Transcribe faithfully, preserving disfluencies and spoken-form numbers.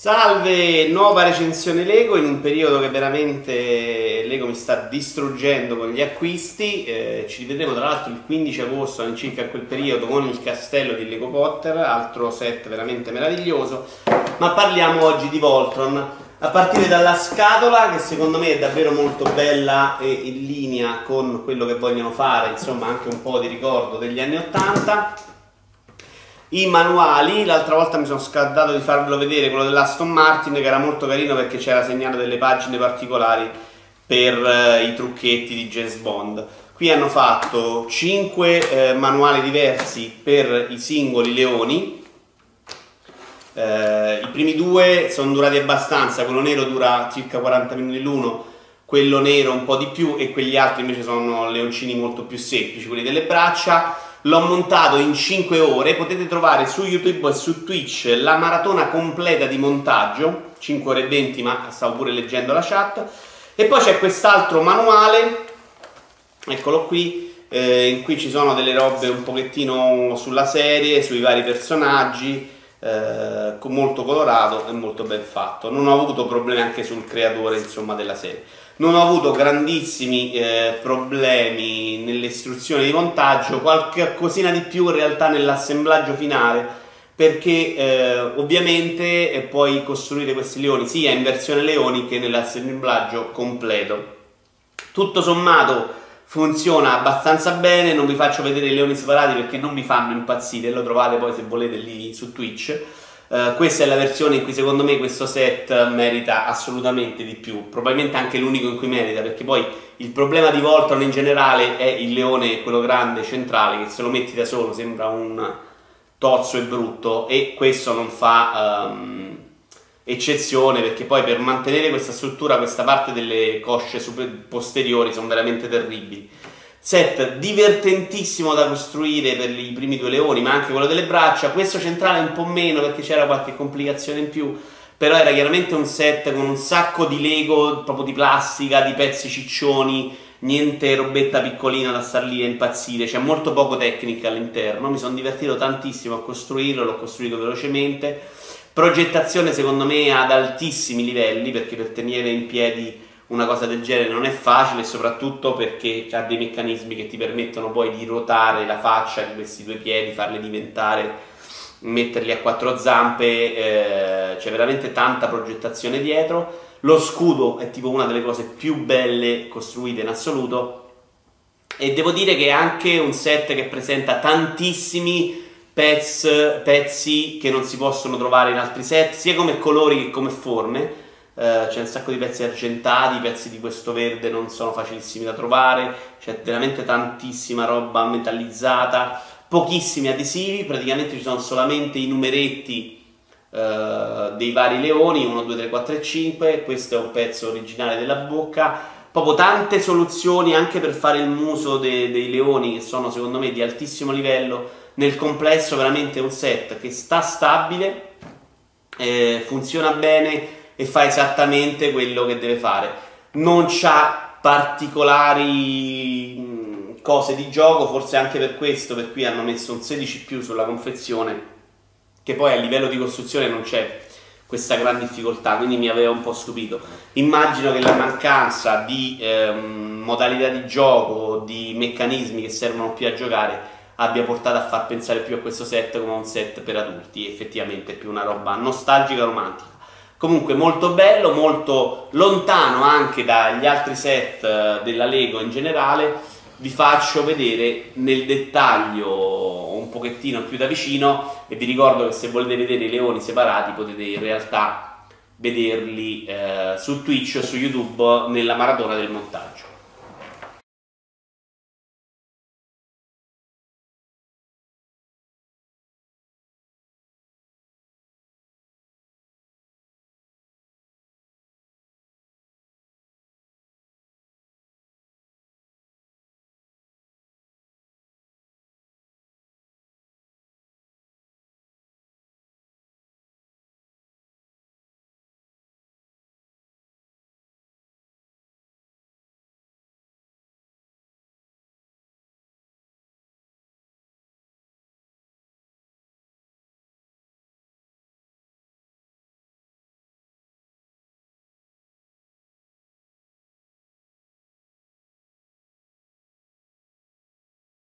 Salve, nuova recensione Lego in un periodo che veramente Lego mi sta distruggendo con gli acquisti. Eh, ci rivedremo tra l'altro il quindici agosto, all'incirca a quel periodo, con il castello di Lego Potter, altro set veramente meraviglioso. Ma parliamo oggi di Voltron, a partire dalla scatola, che secondo me è davvero molto bella e in linea con quello che vogliono fare, insomma anche un po' di ricordo degli anni ottanta. I manuali, l'altra volta mi sono scordato di farvelo vedere, quello dell'Aston Martin, che era molto carino perché c'era segnato delle pagine particolari per eh, i trucchetti di James Bond. Qui hanno fatto cinque eh, manuali diversi per i singoli leoni. Eh, I primi due sono durati abbastanza, quello nero dura circa quaranta minuti l'uno, quello nero un po' di più, e quegli altri invece sono leoncini molto più semplici, quelli delle braccia. L'ho montato in cinque ore, potete trovare su YouTube e su Twitch la maratona completa di montaggio, cinque ore e venti, ma stavo pure leggendo la chat. E poi c'è quest'altro manuale, eccolo qui, eh, in cui ci sono delle robe un pochettino sulla serie, sui vari personaggi, eh, molto colorato e molto ben fatto. Non ho avuto problemi anche sul creatore, insomma, della serie. Non ho avuto grandissimi eh, problemi nelle istruzioni di montaggio, qualche cosina di più in realtà nell'assemblaggio finale, perché eh, ovviamente eh, puoi costruire questi leoni sia in versione leoni che nell'assemblaggio completo. Tutto sommato funziona abbastanza bene, non vi faccio vedere i leoni separati perché non mi fanno impazzire, lo trovate poi se volete lì su Twitch. Uh, questa è la versione in cui secondo me questo set merita assolutamente di più, probabilmente anche l'unico in cui merita, perché poi il problema di Voltron in generale è il leone, quello grande centrale, che se lo metti da solo sembra un tozzo e brutto, e questo non fa um, eccezione, perché poi per mantenere questa struttura questa parte delle cosce posteriori sono veramente terribili. Set divertentissimo da costruire per i primi due leoni, ma anche quello delle braccia. Questo centrale un po' meno perché c'era qualche complicazione in più, però era chiaramente un set con un sacco di Lego, proprio di plastica, di pezzi ciccioni, niente robetta piccolina da star lì a impazzire, c'è molto poco tecnica all'interno. Mi sono divertito tantissimo a costruirlo, l'ho costruito velocemente. Progettazione secondo me ad altissimi livelli, perché per tenere in piedi una cosa del genere non è facile, soprattutto perché ha dei meccanismi che ti permettono poi di ruotare la faccia di questi due piedi, farli diventare, metterli a quattro zampe, eh, c'è veramente tanta progettazione dietro. Lo scudo è tipo una delle cose più belle costruite in assoluto, e devo dire che è anche un set che presenta tantissimi pezzi, pezzi che non si possono trovare in altri set, sia come colori che come forme. Uh, c'è un sacco di pezzi argentati, i pezzi di questo verde non sono facilissimi da trovare, c'è veramente tantissima roba metallizzata, pochissimi adesivi, praticamente ci sono solamente i numeretti uh, dei vari leoni, uno, due, tre, quattro e cinque, questo è un pezzo originale della bocca, proprio tante soluzioni anche per fare il muso de dei leoni, che sono secondo me di altissimo livello. Nel complesso veramente un set che sta stabile, eh, funziona bene e fa esattamente quello che deve fare. Non c'ha particolari mh, cose di gioco, forse anche per questo per cui hanno messo un sedici più sulla confezione, che poi a livello di costruzione non c'è questa gran difficoltà, quindi mi aveva un po' stupito. Immagino che la mancanza di ehm, modalità di gioco, di meccanismi che servono più a giocare, abbia portato a far pensare più a questo set come a un set per adulti, effettivamente è più una roba nostalgica, romantica. Comunque molto bello, molto lontano anche dagli altri set della Lego in generale. Vi faccio vedere nel dettaglio un pochettino più da vicino, e vi ricordo che se volete vedere i leoni separati potete in realtà vederli eh, su Twitch o su YouTube nella maratona del montaggio.